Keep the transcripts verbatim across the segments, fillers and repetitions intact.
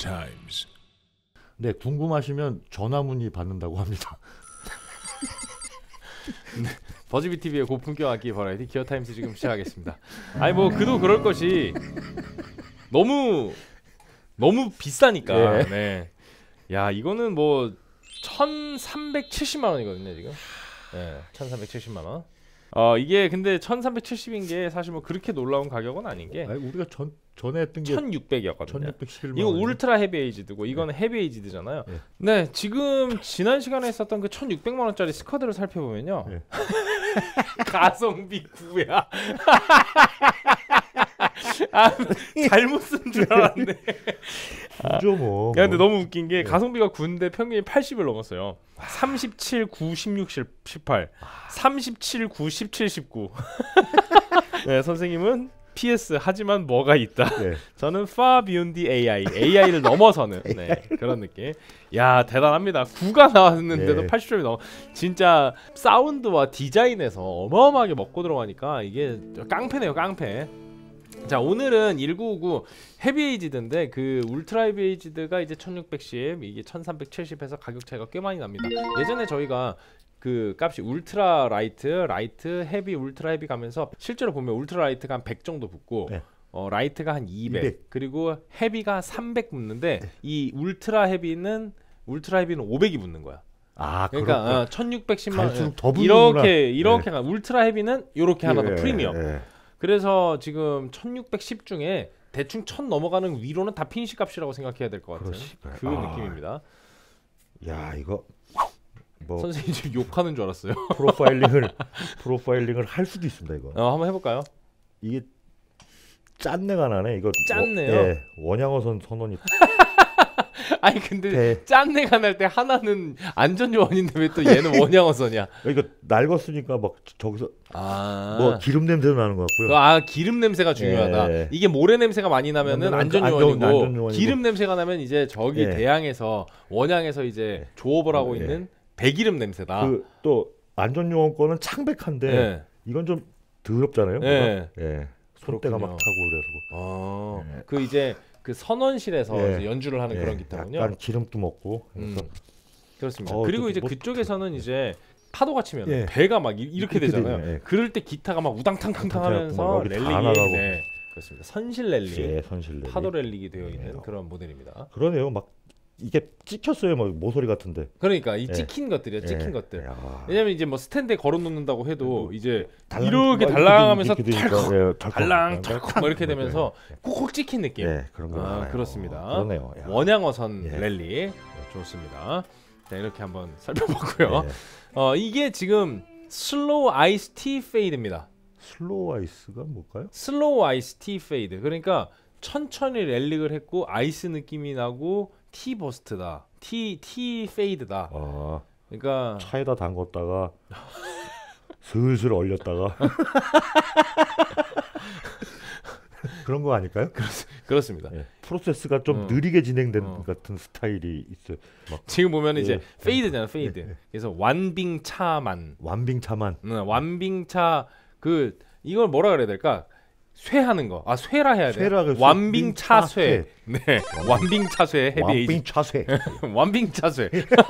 Times. 네, 궁금하시면 전화 문의 받는다고 합니다. 네, 버즈비 티비의 고품격 악기 버라이티 기어 타임스 지금 시작하겠습니다. 아니 뭐 그도 그럴 것이 너무 너무 비싸니까. 예. 네. 야 이거는 뭐 천삼백칠십만 원이거든요 지금. 네, 천삼백칠십만 원. 어 이게 근데 천삼백칠십인 게 사실 뭐 그렇게 놀라운 가격은 아닌 게 아니, 우리가 전 전에 했던 게 천육백이었거든요. 천육백십일만 이거 원. 울트라 헤비에이지드고 이거는 헤비에이지드잖아요. 예. 네, 지금 지난 시간에 했었던 그 천육백만 원짜리 스쿼드를 살펴보면요. 예. 가성비 구야. 아, 잘못 쓴 줄 알았네. 구죠 뭐. 야, 근데 너무 웃긴 게 예. 가성비가 구인데 평균이 팔십을 넘었어요. 삼십칠, 구, 십육, 십팔, 삼십칠, 구, 십칠, 십구. 네, 선생님은 피에스 하지만 뭐가 있다. 네. 저는 far beyond the 에이아이, 에이아이를 넘어서는 네, 그런 느낌. 야 대단합니다. 구가 나왔는데도 네. 팔십 점이 넘어. 진짜 사운드와 디자인에서 어마어마하게 먹고 들어가니까 이게 깡패네요, 깡패. 자 오늘은 천구백오십구 헤비에이지드인데 그 울트라 헤비에이지드가 이제 천육백십, 이게 천삼백칠십에서 가격 차이가 꽤 많이 납니다. 예전에 저희가 그 값이 울트라 라이트, 라이트, 헤비, 울트라 헤비 가면서 실제로 보면 울트라 라이트가 한 백 정도 붙고 네. 어 라이트가 한 이백, 이백. 그리고 헤비가 삼백 붙는데 네. 이 울트라 헤비는 울트라 헤비는 오백이 붙는 거야. 아, 그러니까 어, 천육백십만 갈수록 더 원 붙는구나. 이렇게 이렇게 네. 가. 울트라 헤비는 이렇게 하나 더 예, 프리미엄. 예. 그래서 지금 천육백십 중에 대충 천 넘어가는 위로는 다 피니시 값이라고 생각해야 될 것 같은 그러시구나. 그 아. 느낌입니다. 야, 이거 뭐 선생님 지금 욕하는 줄 알았어요. 프로파일링을 프로파일링을 할 수도 있습니다, 이거. 어, 한번 해볼까요? 이게 짠내가 나네. 이거 짠내요? 어, 예. 원양어선 선원이 아니 근데 대- 짠내가 날 때 하나는 안전요원인데 왜 또 얘는 원양어선이야? 이거 낡았으니까 막 저기서 아, 뭐 기름 냄새도 나는 것 같고요. 그, 아 기름 냄새가 중요하다. 예. 이게 모래 냄새가 많이 나면은 나면은 안전요원이고, 안전- 안전요원이고. 기름 냄새가 나면 이제 저기 예. 대양에서 원양에서 이제 조업을 하고 예. 있는 배기름 냄새다. 그 또 안전요원 거는 창백한데 예. 이건 좀 더럽잖아요. 예. 뭔가? 예. 손때가 막 그렇군요. 차고 그래서 어, 예. 그 이제 그 선원실에서 예. 이제 연주를 하는 예. 그런 기타군요. 약간 기름도 먹고 음, 그래서 그렇습니다. 어, 그리고 또 이제 뭐- 그쪽에서는 이제 파도가 치면 예. 배가 막 이- 이렇게 이렇게 되잖아요. 되네요. 예. 그럴 때 기타가 막 우당탕탕탕 하면서 여기 다 랠리기, 나가고. 네, 그렇습니다. 선실 랠리, 예, 선실내. 파도 랠리기 되어 있는 예. 그런 모델입니다. 그러네요. 막 이게 찍혔어요. 막 모서리 같은데. 그러니까 이 예. 찍힌 것들이야, 찍힌 예. 것들. 야. 왜냐면 이제 뭐 스탠드에 걸어놓는다고 해도 이제 달랑- 이렇게 막 달랑하면서 이렇게 되니까, 탈컥, 예, 탈컥. 달랑 탁 뭐 이렇게 되면서 예. 콕콕 찍힌 느낌. 예, 그런 거. 아, 많아요. 그렇습니다. 그러네요. 야. 원양어선 예. 랠리. 네, 좋습니다. 자, 이렇게 한번 살펴봤고요. 예. 어, 이게 지금 슬로우 아이스 티 페이드입니다. 슬로우 아이스가 뭘까요? 슬로우 아이스 티 페이드. 그러니까 천천히 랠릭을 했고 아이스 느낌이 나고 티 버스트다. 티 티 페이드다. 아, 그러니까 차에다 담궜다가 슬슬 얼렸다가 그런 거 아닐까요? 그렇습니다. 예. 프로세스가 좀 어. 느리게 진행된 어. 같은 스타일이 있어요. 막 지금 보면 이제 예. 페이드잖아, 페이드. 예, 예. 그래서 완빙차만. 완빙차만. 응, 완빙차 그 이걸 뭐라 그래야 될까? 쇠하는 거. 아, 쇠라 해야 돼. 쇠라, 쇠, 완빙차쇠. 네. 완빙차쇠 헤비에이지. 완빙차쇠. 완빙차쇠.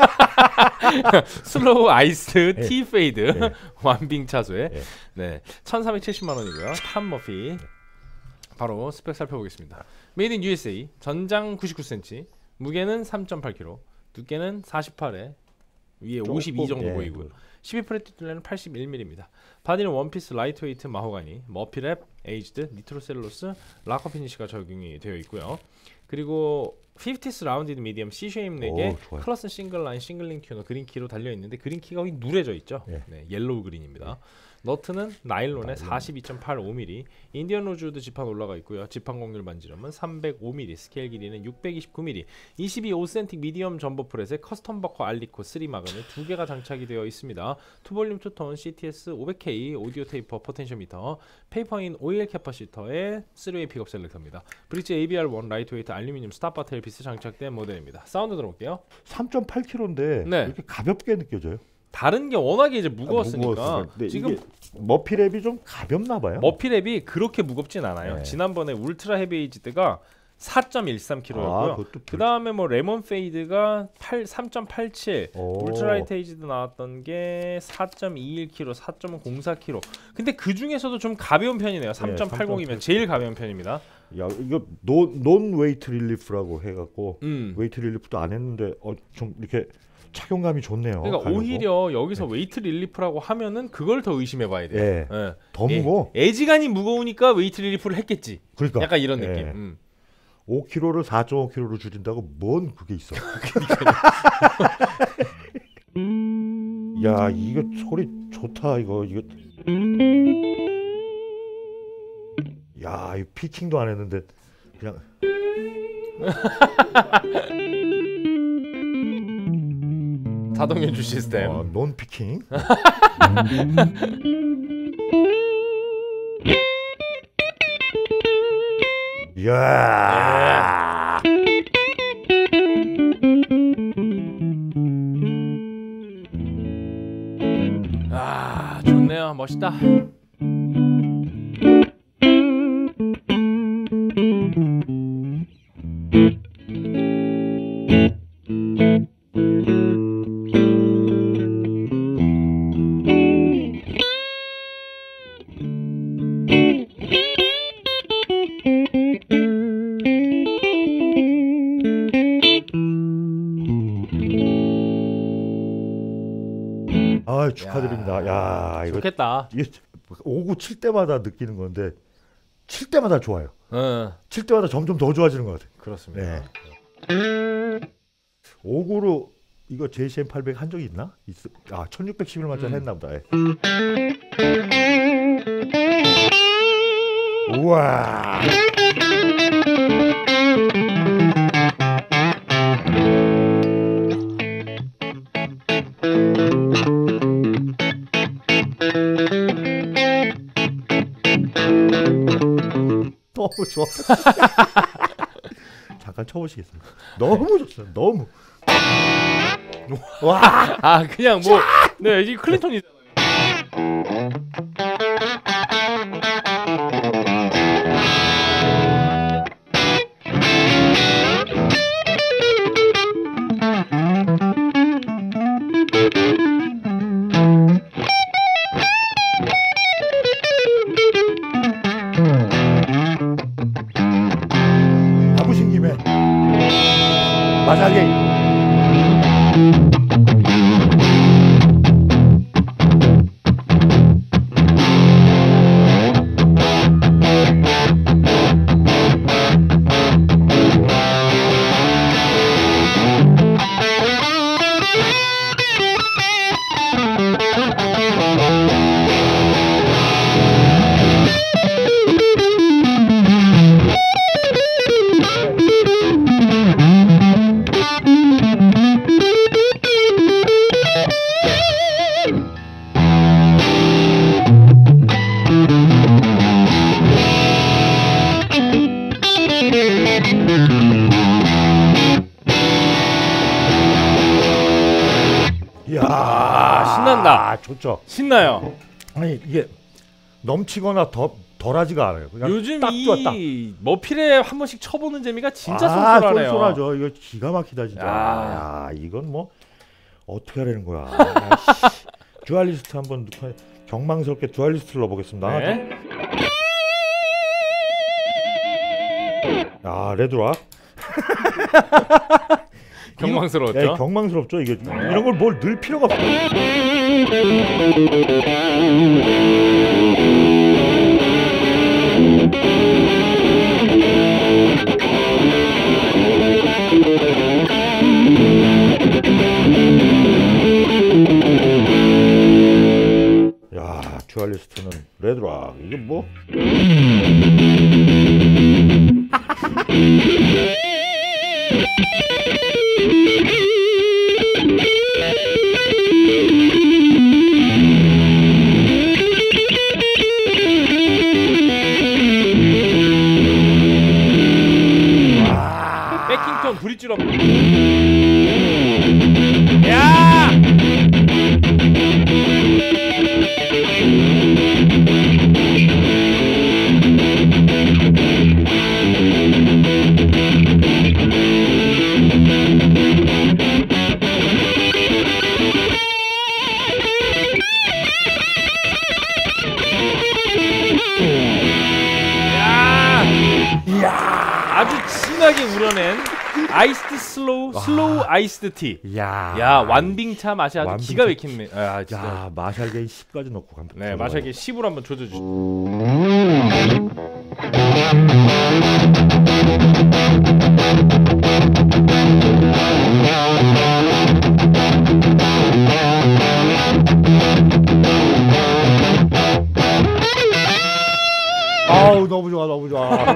슬로우 아이스 예. 티 페이드. 예. 완빙차쇠. 예. 네. 천삼백칠십만 원이고요. 탐 머피. 바로 스펙 살펴보겠습니다. 메이드 인 유에스에이. 전장 구십구 센티미터. 무게는 삼 점 팔 킬로그램. 두께는 사십팔에 위에 오십이 정도 예. 보이고요. 십이 프렛 뒷둘레는 팔십일 밀리미터. 바디는 원피스 라이트웨이트 마호가니, 머피랩, 에이지드, 니트로셀로스, 락커 피니시가 적용이 되어 있고요. 그리고 피프티스 라운디드 미디엄 C-쉐임 넥에 오, 좋아요. 클러슨 싱글 라인 싱글링 튜너 그린키로 달려 있는데 그린키가 누래져 있죠. 예. 네, 옐로우 그린입니다. 너트는 나일론에 사십이 점 팔오 밀리미터, 인디언 로즈우드 지판 올라가 있고요. 지판 곡률 반지름은 삼백오 밀리미터, 스케일 길이는 육백이십구 밀리미터, 이십이 오센틱 미디엄 점버 프렛에 커스텀 버커 알리코 쓰리 마그넷 두 개가 장착이 되어 있습니다. 투볼륨 투톤 씨티에스 오백 케이 오디오 테이퍼 포텐셔미터, 페이퍼인 오일 캐파시터의 쓰리웨이 픽업 셀렉터입니다. 브릿지 에이비알 원 라이트웨이트 알루미늄 스탑바 테일피스 장착된 모델입니다. 사운드 들어볼게요. 삼 점 팔 킬로그램인데 네. 이렇게 가볍게 느껴져요. 다른 게 워낙에 이제 무거웠으니까 무거웠으니까. 근데 지금 이게 머피랩이 좀 가볍나 봐요. 머피랩이 그렇게 무겁진 않아요. 네. 지난번에 울트라 헤비에이지드가 사 점 일삼 킬로그램이었고요. 아, 그것도 그 다음에 뭐 레몬 페이드가 삼 점 팔칠, 오. 울트라라이트 에이지도 나왔던 게 사 점 이일 킬로그램, 사 점 공사 킬로그램. 근데 그 중에서도 좀 가벼운 편이네요. 삼 점 팔공이면 제일 가벼운 편입니다. 야, 이거 논, 논 웨이트 릴리프라고 해갖고 음. 웨이트 릴리프도 안 했는데 어, 좀 이렇게 착용감이 좋네요. 그러니까 가려고. 오히려 여기서 네. 웨이트 릴리프라고 하면은 그걸 더 의심해봐야 돼요. 예. 예. 더 무거워. 예. 애지간히 무거우니까 웨이트 릴리프를 했겠지. 그러니까. 약간 이런 예. 느낌. 음. 오 킬로그램를 사 점 오 킬로그램로 줄인다고 뭔 그게 있어. 야, 이거 소리 좋다. 이거 이거. 야, 이 피칭도 안 했는데 그냥. 자동 연주 시스템. 어, 논 피킹. 이야. 아, 좋네요. 멋있다. 아, 축하드립니다. 야, 야 이거 좋겠다. 이게 오구 칠 때마다 느끼는 건데 칠 때마다 좋아요. 응. 칠 때마다 점점 더 좋아지는 것 같아요. 그렇습니다. 네. 오구로 이거 제이씨엠 팔백 한 적이 있나? 있, 아, 천육백십일 만짜리 음. 했나 보다. 예. 우와. 너무 좋아. 잠깐 쳐보시겠습니다. 너무 좋습니다. 너무. 와, 아 그냥 뭐, 네, 이 클린턴이잖아요. 잡으신 김에 마사지. 이야, 아, 신난다. 좋죠. 신나요. 아니 이게 넘치거나 더 덜하지가 않아요. 그냥 요즘 딱 좋아, 딱. 이 머필에 한 번씩 쳐보는 재미가 진짜 아, 쏠쏠하네요. 쏠쏠하죠. 이거 기가 막히다 진짜. 야. 야, 이건 뭐 어떻게 하려는 거야. 야, 씨. 듀얼리스트 한번 넣고 경망스럽게 듀얼리스트를 넣어보겠습니다. 네. 야, 레드락. 경망스러웠죠. 야, 경망스럽죠. 이게 이런 걸 뭘 넣을 필요가 없어. 야, 듀얼리스트는 레드락. 이게 뭐? 백킹톤 브릿지로. 야! 우려낸 아이스드 슬로우 슬로우 아이스드 티. 야, 야 완빙차 맛이 아주 완빙차. 기가 막힌네. 아 진짜. 야, 마샬게이 십까지 넣고 간. 네, 마샬게이 십으로 한번 조져 주시죠. 아우, 너무 좋아, 너무 좋아.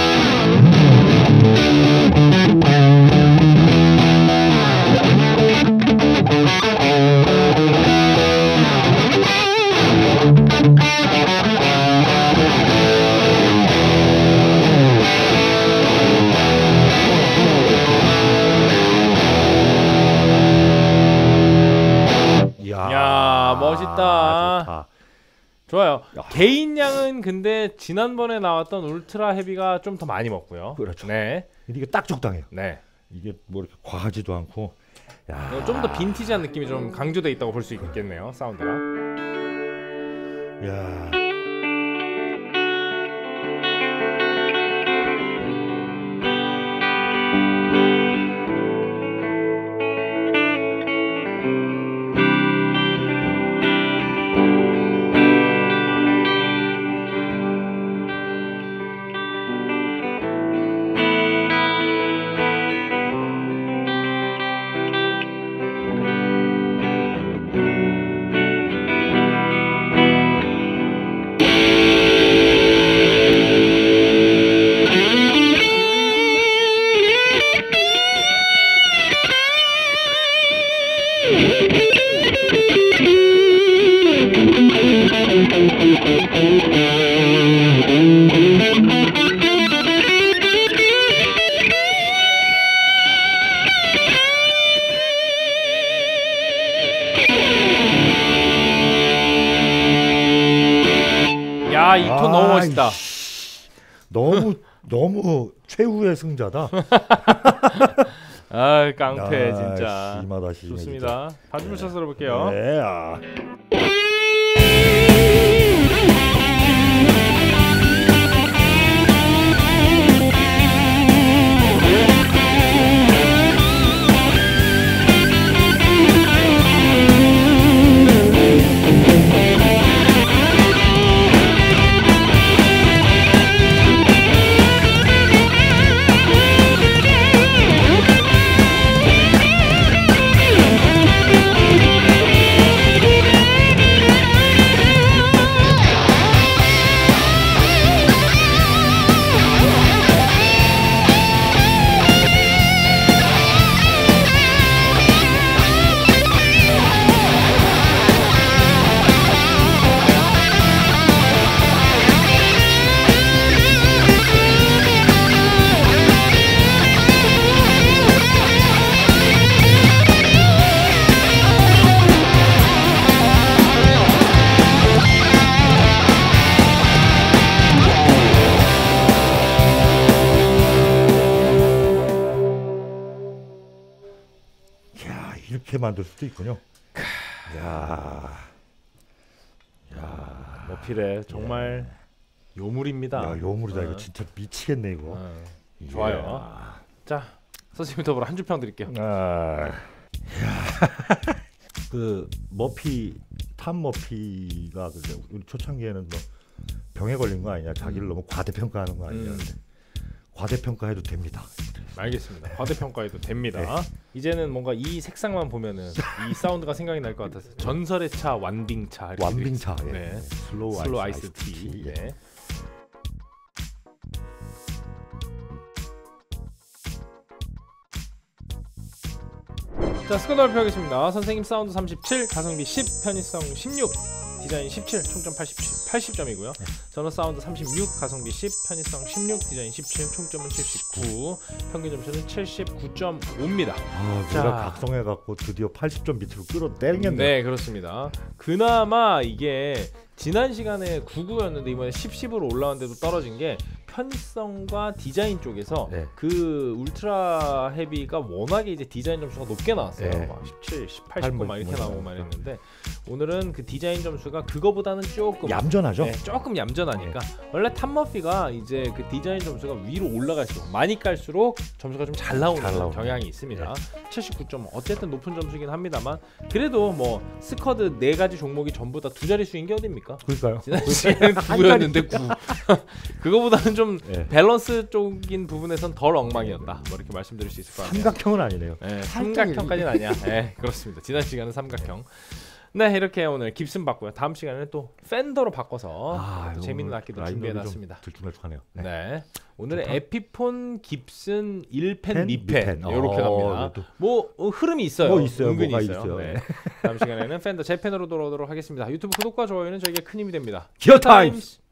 야, 멋있다. 좋다. 좋아요. 야. 개인량은 근데 지난번에 나왔던 울트라 헤비가 좀 더 많이 먹고요. 그렇죠. 네, 근데 이게 딱 적당해요. 네. 이게 뭐 이렇게 과하지도 않고. 야, 좀 더 빈티지한 느낌이 좀 강조돼 있다고 볼 수 있겠네요. 사운드가. 야. 야, 이 톤 너무 멋있다. 아이씨, 너무 너무 최후의 승자다. 아, 깡패 야, 진짜. 심하다, 심해, 좋습니다. 반주물 진짜. 쳐서 들어볼게요. 네, 아. 야, 이렇게 만들 수도 있군요. 야, 야, 머필에 정말 요물입니다. 야, 요물이다. 어. 이거 진짜 미치겠네 이거. 어. 이야. 좋아요. 자, 선생님 더불어 한 줄 평 드릴게요. 아, 그 머피 탐 머피가 그 우리 초창기에는 뭐 병에 걸린 거 아니냐, 자기를 너무 과대평가하는 거 아니냐. 음. 과대평가해도 됩니다. 알겠습니다. 과대평가해도 됩니다. 네. 이제는 뭔가 이 색상만 보면은 이 사운드가 생각이 날 것 같아서 전설의 차 완빙차. 이렇게 완빙차, 예. 네. 슬로우, 슬로우 아이스, 아이스 티. 티. 예. 네. 자, 스코어 발표하겠습니다. 선생님 사운드 삼십칠, 가성비 십, 편의성 십육, 디자인 십칠, 총점 팔십칠, 팔십 점이고요. 저는 사운드 삼십육, 가성비 십, 편의성 십육, 디자인 십칠, 총점은 칠십구, 평균 점수는 칠십구 점 오입니다. 아, 자. 내가 각성해 갖고 드디어 팔십 점 밑으로 끌어내겠네. 네, 그렇습니다. 그나마 이게 지난 시간에 구구였는데 이번에 십, 십으로 올라왔는데도 떨어진 게 편의성과 디자인 쪽에서 네. 그 울트라 헤비가 워낙에 이제 디자인 점수가 높게 나왔어요. 네. 막 십칠, 십팔, 십구 막 이렇게 뭐, 나오고 막 이랬는데 오늘은 그 디자인 점수가 그거보다는 조금 얌전하죠. 네, 조금 얌전하니까 원래 탑 머피가 이제 그 디자인 점수가 위로 올라갈수록 많이 깔수록 점수가 좀 잘 나오는 잘 나오는 경향이 있습니다. 칠십구 점 어쨌든 높은 점수긴 합니다만 그래도 뭐 스쿼드 네 가지 종목이 전부 다 두 자릿수인 게 어딥니까? 그러니까요. 지난 시간에 구였는데 구. 그거보다는 좀 네. 밸런스 쪽인 부분에선 덜 엉망이었다. 뭐 이렇게 말씀드릴 수 있을 것 같아요. 삼각형은 아니네요. 네, 삼각형까지는 아니야. 네, 그렇습니다. 지난 시간은 삼각형. 네, 이렇게 오늘 깁슨 봤고요. 다음 시간에는 또 팬더로 바꿔서 아, 또 재밌는 악기도 준비해놨습니다. 들쭉날쭉하네요. 네. 네. 오늘은 좋다. 에피폰 깁슨 일 펜, 펜, 이 펜 이 펜. 이렇게 어, 갑니다. 이것도. 뭐 어, 흐름이 있어요. 뭐 있어요. 은근히 뭐가 있어요. 있어요. 네. 네. 다음 시간에는 팬더 제 펜으로 돌아오도록 하겠습니다. 유튜브 구독과 좋아요는 저에게 큰 힘이 됩니다. 기어 타임스.